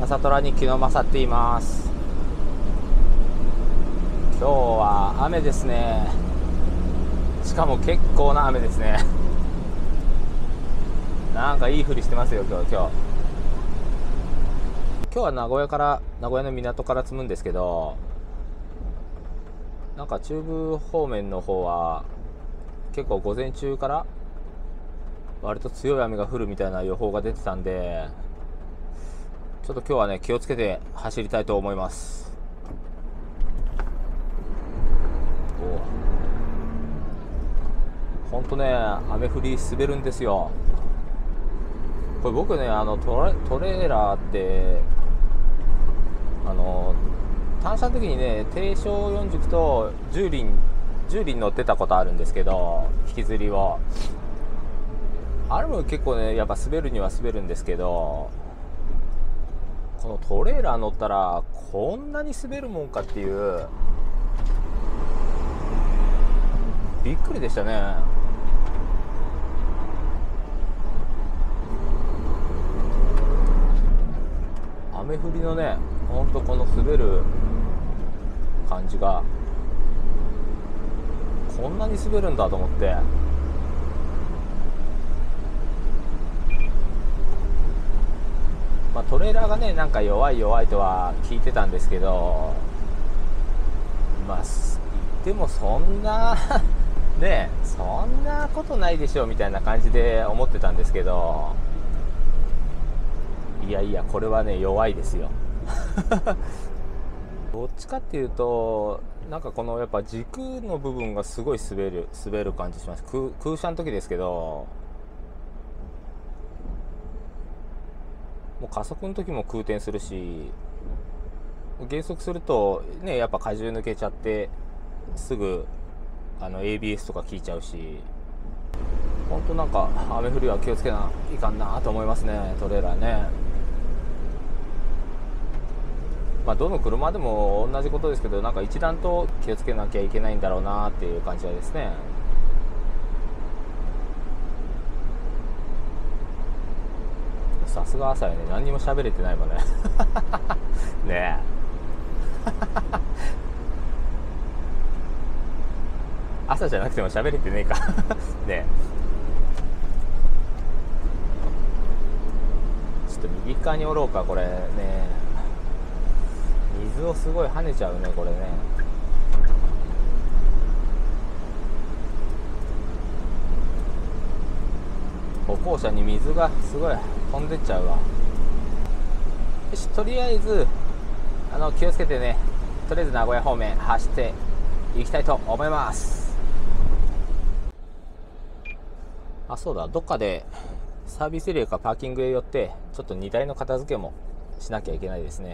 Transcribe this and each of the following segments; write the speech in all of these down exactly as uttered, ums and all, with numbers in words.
朝トラ日記のまさって言います。今日は雨ですね。しかも結構な雨ですね。なんかいいふりしてますよ今日今日今日は名古屋から名古屋の港から積むんですけど、なんか中部方面の方は結構午前中から割と強い雨が降るみたいな予報が出てたんで、ちょっと今日はね気をつけて走りたいと思います。ほんとね雨降り滑るんですよ。これ僕ねあのトレ、トレーラーってあの単車の時にね低床四軸とじゅう輪じゅう輪乗ってたことあるんですけど、引きずりをあれも結構ねやっぱ滑るには滑るんですけど、このトレーラー乗ったらこんなに滑るもんかっていうびっくりでしたね。雨降りのねほんとこの滑る感じがこんなに滑るんだと思って、まあ、トレーラーがねなんか弱い弱いとは聞いてたんですけど、まあ言ってもそんなねそんなことないでしょみたいな感じで思ってたんですけど、いやいやこれはね弱いですよどっちかっていうとなんかこのやっぱ軸の部分がすごい滑る滑る感じします。空空車の時ですけど、もう加速の時も空転するし、減速するとねやっぱ荷重抜けちゃってすぐあの エービーエス とか効いちゃうし、本当なんか雨降りは気をつけないかんなと思いますねトレーラーね。まあどの車でも同じことですけど、なんか一段と気をつけなきゃいけないんだろうなっていう感じはですね。さすが朝やね、何にも喋れてないもんねねえ朝じゃなくても喋れてねえかねえ、ちょっと右側におろうか。これね水をすごい跳ねちゃうねこれね。歩行者に水がすごい飛んでっちゃうわ。よし、とりあえずあの気をつけてね、とりあえず名古屋方面走っていきたいと思います。あ、そうだ、どっかでサービスエリアかパーキングへ寄ってちょっと荷台の片付けもしなきゃいけないですね。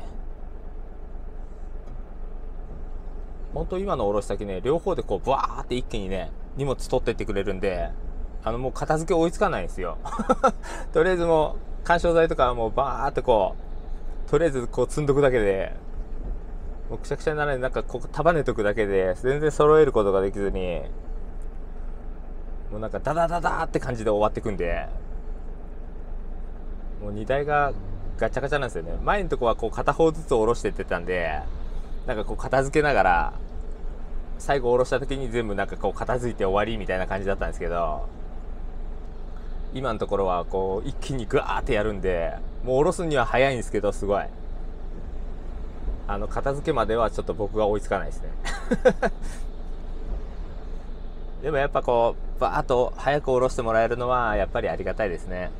本当今の卸先ね両方でこうブワーって一気にね荷物取ってってくれるんで、あのもう片付け追いつかないんですよとりあえずもう緩衝材とかはもうバーってこうとりあえずこう積んどくだけで、もうくしゃくしゃにならない、なんかここ束ねとくだけで全然揃えることができずに、もうなんかダダダダーって感じで終わってくんで、もう荷台がガチャガチャなんですよね。前のとこはこう片方ずつ下ろしてってたんで、なんかこう片付けながら最後下ろした時に全部なんかこう片付いて終わりみたいな感じだったんですけど、今のところはこう一気にグワーってやるんで、もう下ろすには早いんですけど、すごいあの片付けまではちょっと僕が追いつかないですねでもやっぱこうバーッと早く下ろしてもらえるのはやっぱりありがたいですね。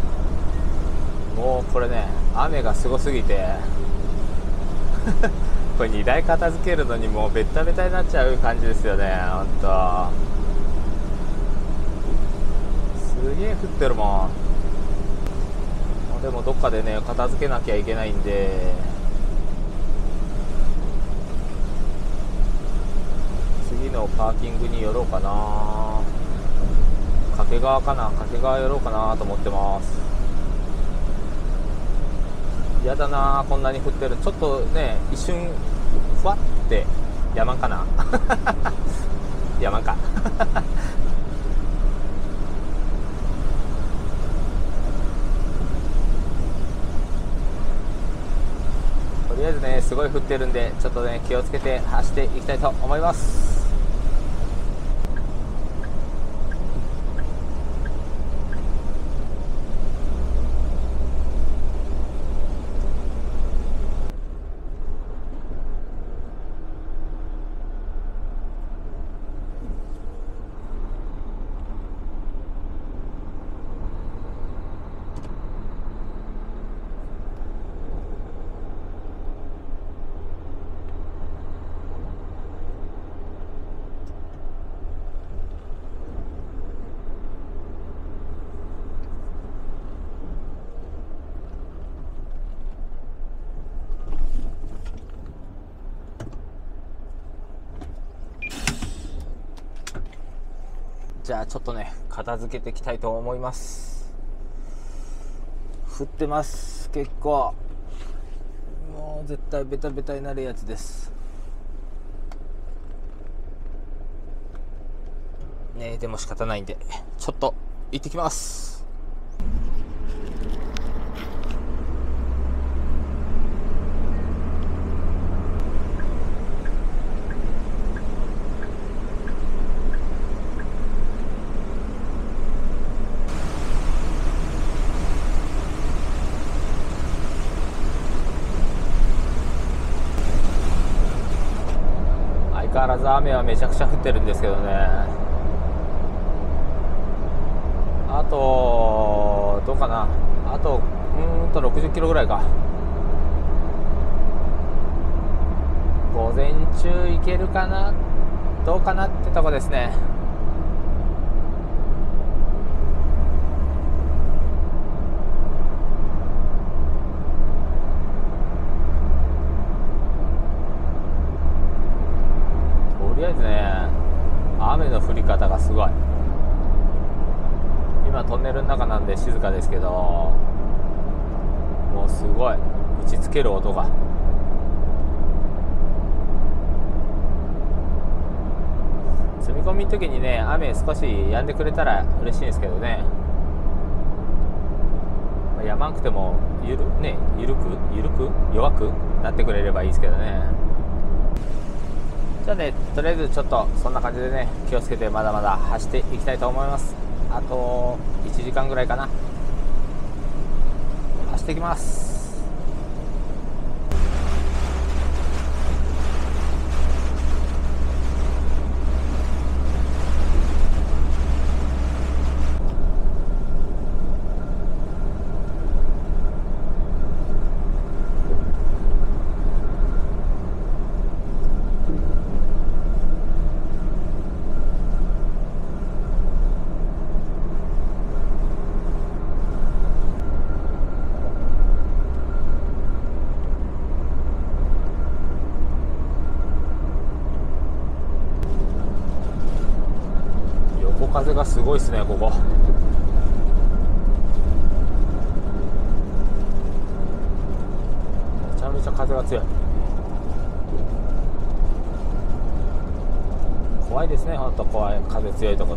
もうこれね雨がすごすぎてこれにだい片付けるのにもうベッタベタになっちゃう感じですよね。ほんとすげえ降ってるもん。でもどっかでね片付けなきゃいけないんで、次のパーキングに寄ろうかな。掛川かな、掛川寄ろうかなと思ってます。やだな、こんなに降ってる。ちょっとね一瞬ふわって山かな山かとりあえずねすごい降ってるんで、ちょっとね気をつけて走っていきたいと思います。じゃあちょっとね片付けていきたいと思います。降ってます、結構。もう絶対ベタベタになるやつですね。でも仕方ないんでちょっと行ってきます。相変わらず雨はめちゃくちゃ降ってるんですけどね。あとどうかな、あとうーんとろくじゅっキロぐらいか。午前中行けるかなどうかなってとこですね。とりあえずね雨の降り方がすごい。今トンネルの中なんで静かですけど、もうすごい打ちつける音が。積み込みの時にね雨少し止んでくれたら嬉しいんですけどね。やまんくてもゆるねゆるくゆるく弱くなってくれればいいですけどね。じゃあね、とりあえずちょっとそんな感じでね気をつけてまだまだ走っていきたいと思います。あといちじかんぐらいかな、走っていきます。風がすごいですね、ここ。めちゃめちゃ風が強い。怖いですね、ほんと怖い。風強いとこって。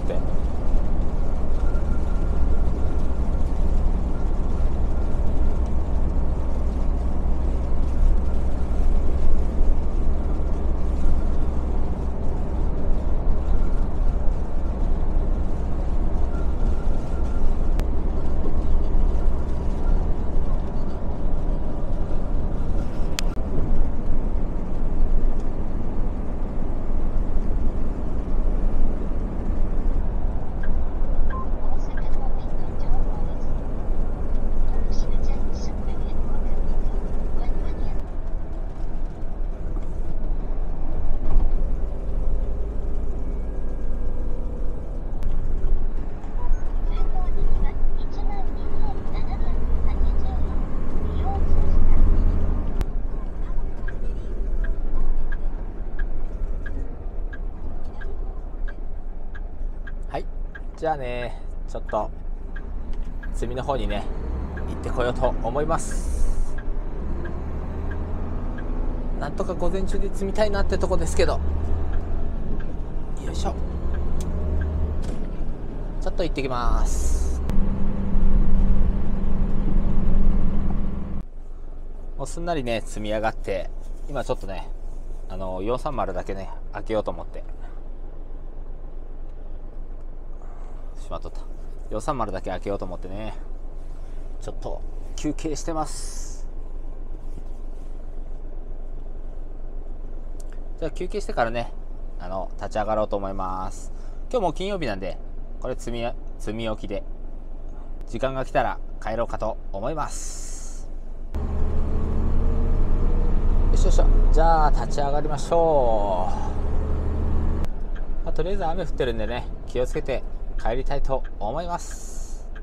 じゃあね、ちょっと積みの方にね行ってこようと思います。なんとか午前中で積みたいなってとこですけど、よいしょ。ちょっと行ってきます。もうすんなりね積み上がって、今ちょっとねあのよんさんまるだけね開けようと思ってしまっとった。よんさんまるだけ開けようと思ってね、ちょっと休憩してます。じゃあ休憩してからねあの立ち上がろうと思います。今日も金曜日なんで、これ積み積み置きで時間が来たら帰ろうかと思います。よしよしょ。じゃあ立ち上がりましょう。まあ、とりあえず雨降ってるんでね気をつけて帰りたいと思います。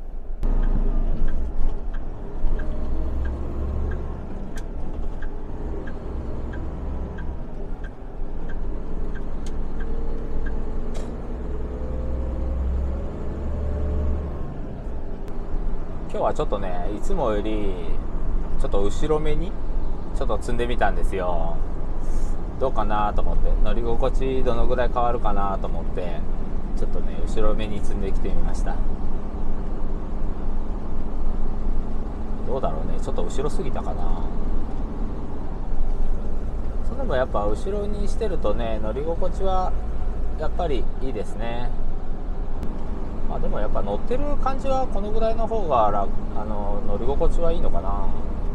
今日はちょっとねいつもよりちょっと後ろ目にちょっと積んでみたんですよ。どうかなと思って、乗り心地どのぐらい変わるかなと思ってちょっとね後ろ目に積んできてみました。どうだろうね、ちょっと後ろすぎたかな。それでもやっぱ後ろにしてるとね乗り心地はやっぱりいいですね。まあ、でもやっぱ乗ってる感じはこのぐらいの方が楽、あの乗り心地はいいのかな。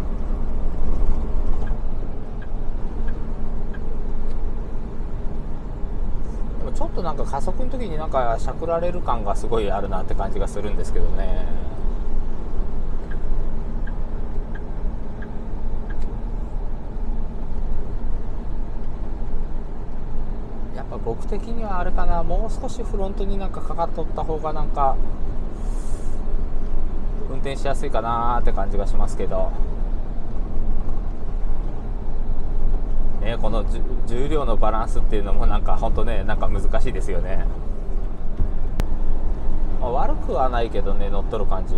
でもちょっとなんか加速の時になんかしゃくられる感がすごいあるなって感じがするんですけどね。やっぱ僕的にはあれかな、もう少しフロントになんかかかっとった方がなんか運転しやすいかなって感じがしますけど、ね、この重量のバランスっていうのもなんか本当ねなんか難しいですよね。まあ、悪くはないけどね乗っとる感じ。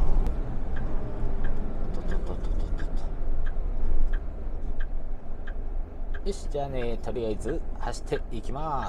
よし、じゃあねとりあえず走っていきます。